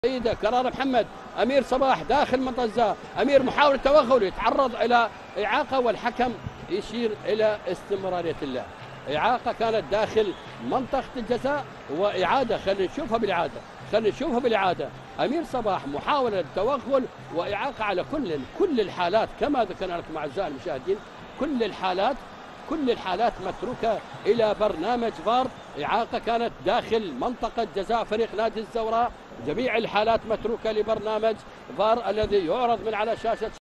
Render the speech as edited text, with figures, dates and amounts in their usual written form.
سيدة كرار محمد. أمير صباح داخل منطقة الجزاء، أمير محاولة توغل يتعرض إلى إعاقة والحكم يشير إلى استمرارية اللعب. إعاقة كانت داخل منطقة الجزاء وإعادة. خلينا نشوفها بالإعادة. أمير صباح محاولة توغل وإعاقة على كل الحالات كما ذكرنا لكم أعزائي المشاهدين. كل الحالات متروكة إلى برنامج فار. إعاقة كانت داخل منطقة جزاء فريق نادي الزوراء. جميع الحالات متروكة لبرنامج فار الذي يعرض من على شاشة